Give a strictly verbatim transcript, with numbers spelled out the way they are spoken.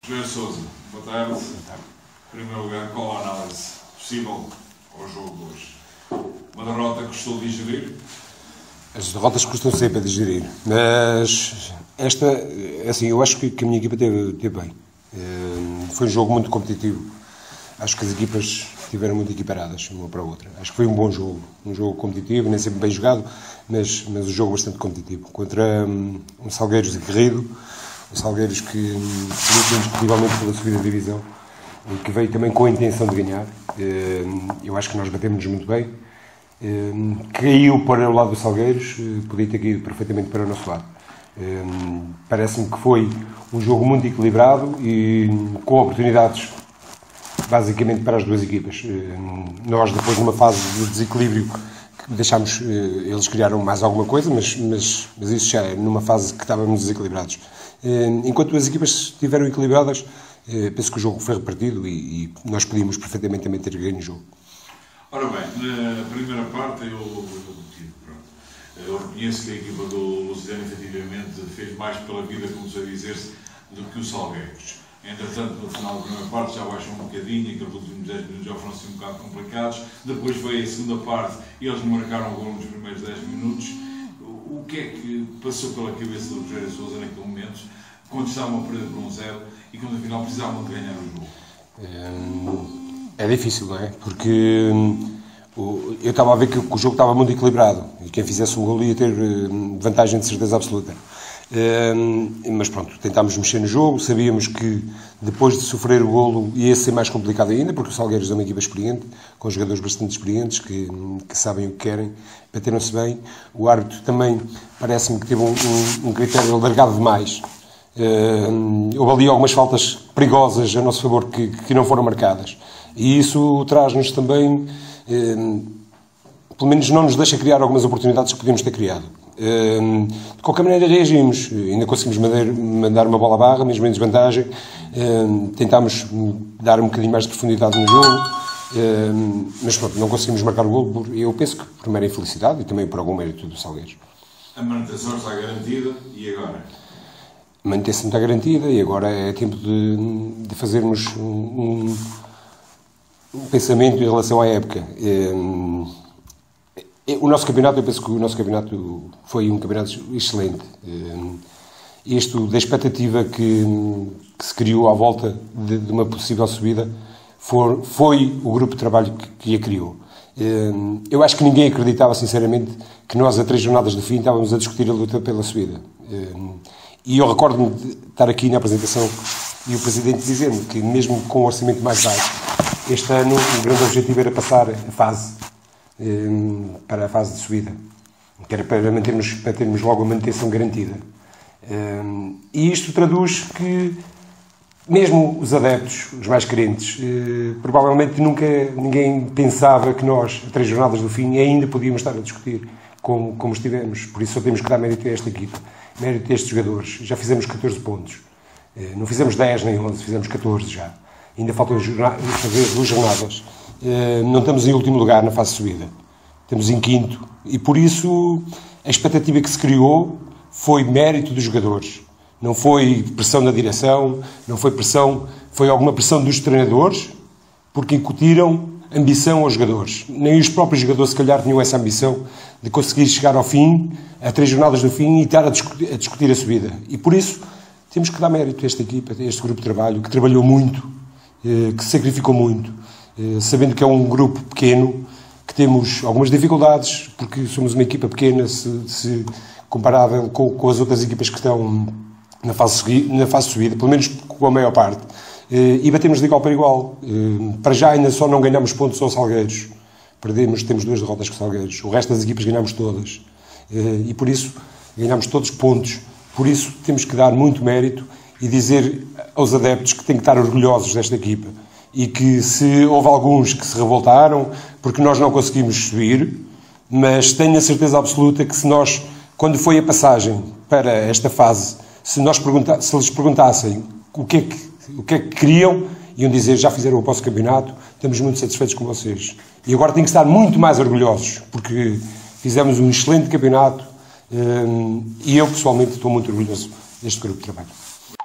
José Sousa, boa tarde. Boa tarde. Em primeiro lugar, qual a análise possível ao jogo de hoje? Uma derrota que custou digerir? As derrotas custam sempre a digerir, mas esta, assim, eu acho que a minha equipa teve, teve bem. Foi um jogo muito competitivo. Acho que as equipas estiveram muito equiparadas uma para a outra. Acho que foi um bom jogo, um jogo competitivo, nem sempre bem jogado, mas, mas um jogo bastante competitivo. Contra um, um Salgueiros aguerrido, um Salgueiros que lutou indiscutivelmente pela subida da divisão e que veio também com a intenção de ganhar. Eu acho que nós batemos-nos muito bem. Caiu para o lado do Salgueiros, podia ter caído perfeitamente para o nosso lado. Parece-me que foi um jogo muito equilibrado e com oportunidades basicamente para as duas equipas. Nós, depois de uma fase de desequilíbrio, deixámos, eles criaram mais alguma coisa, mas, mas, mas isso já é numa fase que estávamos desequilibrados. Enquanto as equipas estiveram equilibradas, penso que o jogo foi repartido e, e nós podíamos perfeitamente também ter ganho o jogo. Ora bem, na primeira parte eu, eu, eu reconheço que a equipa do Lusitano efetivamente fez mais pela vida, como se a dizer-se, do que o Salgueiros. Entretanto, no final da primeira parte já baixou um bocadinho, aqueles últimos dez minutos já foram assim um bocado complicados. Depois veio a segunda parte e eles não marcaram o gol nos primeiros dez minutos. O que é que passou pela cabeça do Rogério Sousa naquele momento, quando estavam a perder por um zero e quando afinal precisavam de ganhar o jogo? É, é difícil, não é? Porque hum, eu estava a ver que o jogo estava muito equilibrado e quem fizesse um gol ia ter vantagem de certeza absoluta. Um, mas pronto, tentámos mexer no jogo, sabíamos que depois de sofrer o golo ia ser mais complicado ainda, porque o Salgueiros é uma equipa experiente, com jogadores bastante experientes, que, que sabem o que querem, bateram-se bem. O árbitro também parece-me que teve um, um, um critério alargado demais. Um, houve ali algumas faltas perigosas a nosso favor que, que não foram marcadas. E isso traz-nos também, um, pelo menos não nos deixa criar algumas oportunidades que podíamos ter criado. De qualquer maneira reagimos, ainda conseguimos mandar uma bola à barra, mesmo em desvantagem, tentámos dar um bocadinho mais de profundidade no jogo, mas pronto, não conseguimos marcar o golo, eu penso que por mera infelicidade e também por algum mérito do Salgueiros. A manutenção está garantida e agora? A manutenção está garantida e agora é tempo de, de fazermos um, um pensamento em relação à época. O nosso campeonato, eu penso que o nosso campeonato foi um campeonato excelente. Isto da expectativa que, que se criou à volta de, de uma possível subida foi, foi o grupo de trabalho que, que a criou. Eu acho que ninguém acreditava, sinceramente, que nós, a três jornadas do fim, estávamos a discutir a luta pela subida. E eu recordo-me de estar aqui na apresentação e o Presidente dizer-me que, mesmo com um orçamento mais baixo, este ano o grande objetivo era passar a fase para a fase de subida, que era para, mantermos, para termos logo a manutenção garantida. E isto traduz que, mesmo os adeptos, os mais crentes, provavelmente nunca ninguém pensava que nós, a três jornadas do fim, ainda podíamos estar a discutir como, como estivemos. Por isso só temos que dar mérito a esta equipa, mérito a estes jogadores. Já fizemos catorze pontos. Não fizemos dez nem onze, fizemos catorze já. Ainda faltam fazer duas jornadas. Não estamos em último lugar na fase de subida, estamos em quinto e por isso a expectativa que se criou foi mérito dos jogadores, não foi pressão da direção, não foi pressão, foi alguma pressão dos treinadores, porque incutiram ambição aos jogadores. Nem os próprios jogadores se calhar tinham essa ambição de conseguir chegar ao fim, a três jornadas do fim e estar a discutir a, discutir a subida. E por isso temos que dar mérito a esta equipa, a este grupo de trabalho que trabalhou muito, que se sacrificou muito, sabendo que é um grupo pequeno, que temos algumas dificuldades, porque somos uma equipa pequena, se, se comparável com, com as outras equipas que estão na fase, na fase de subida, pelo menos com a maior parte, e batemos de igual para igual. Para já ainda só não ganhamos pontos aos Salgueiros, perdemos, temos duas derrotas com os Salgueiros, o resto das equipas ganhamos todas, e por isso ganhamos todos pontos, por isso temos que dar muito mérito e dizer aos adeptos que têm que estar orgulhosos desta equipa. E que se houve alguns que se revoltaram porque nós não conseguimos subir, mas tenho a certeza absoluta que se nós, quando foi a passagem para esta fase, se, nós pergunta, se eles perguntassem o que, é que, o que é que queriam, iam dizer, já fizeram o vosso campeonato, estamos muito satisfeitos com vocês. E agora têm que estar muito mais orgulhosos, porque fizemos um excelente campeonato e eu pessoalmente estou muito orgulhoso deste grupo de trabalho.